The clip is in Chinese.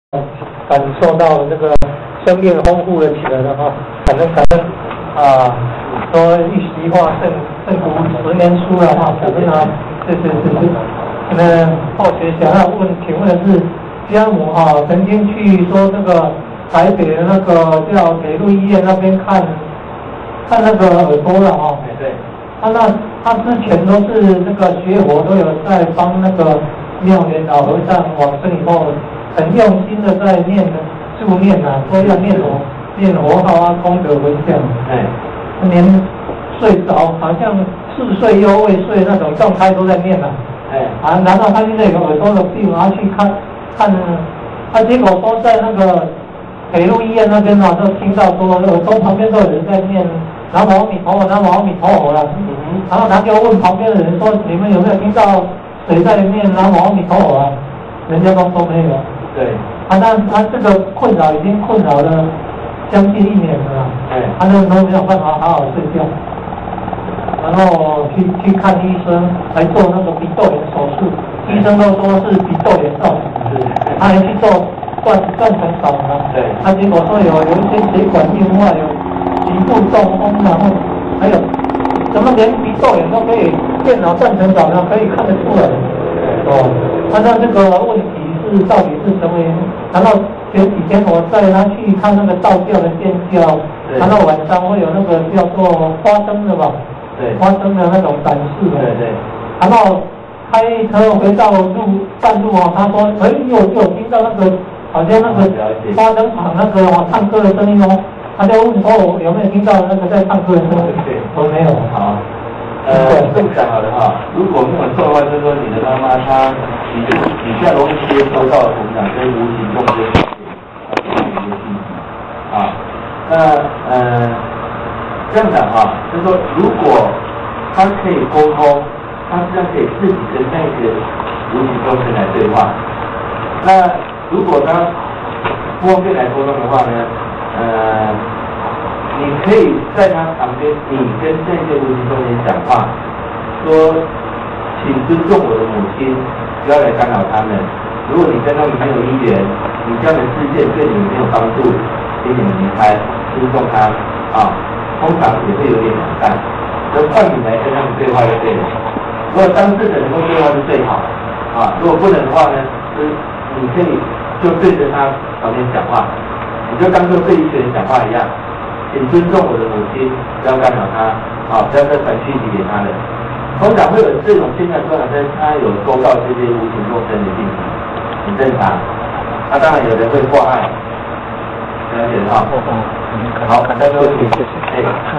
感受到这个生命丰富了起来了哈，感恩啊！说一席话胜读10年书了哈，感恩啊！是。那后学想要请问的是，家母哈曾经去说这个台北的那个叫北路医院那边看那个耳朵了哈。 对。 他之前都是那个学佛都有在帮那个妙莲老和尚往生以后。很用心的在助念啊，说要念佛号啊，功德回向。连睡着好像似睡又未睡那种状态都在念啊。然后他现在有耳朵的病，然后去看，他结果说在那个北路医院那边啊，就听到说耳朵旁边都有人在念南无阿弥陀佛，南无阿弥陀佛了。然后他就问旁边的人说，你们有没有听到谁在念南无阿弥陀佛啊？人家都说没有。 对， 他这个困扰已经困扰了将近1年了，他那时候没有办法好好睡觉，然后去看医生，来做那个鼻窦炎手术，医生都说是鼻窦炎造成的，他还去做断层扫描，他结果说有一些血管硬化，有局部中风，然后还有怎么连鼻窦炎都可以电脑断层扫描可以看得出来，他那这个问题。到底是什么原因？然后前几天我带他去看那个道教的建教，然后晚上会有那个叫做花灯的吧，花灯的那种展示的。然后开车回到半路哦，他说，有听到那个好像那个花灯场那个唱歌的声音哦，他就问说有没有听到那个在唱歌的声音？我没有。 好。这么讲好的哈，如果没有错的话，就是说你的妈妈她比较容易接收到我们讲跟无形中的这样讲哈，就是说如果她可以沟通，她实际上可以自己跟那个无形中生来对话。那如果她不方便来沟通的话呢，你可以在他旁边，你跟那些无形中人讲话，说，请尊重我的母亲，不要来干扰他们。如果你跟他们没有姻缘，你这样的事件对你们没有帮助，请你们离开，尊重他啊。通常也会有点冷淡，就换你来跟他们对话就对了。如果当事人能够对话是最好啊，如果不能的话呢，你可以就对着他旁边讲话，你就当做对一个人讲话一样。请尊重我的母亲，不要干扰她，不要再传讯息给她的。通常会有这种现象，通常是她有收到这些无形众生的信息，很正常。那当然有人会破案，了解哈。好，再多问题，谢谢。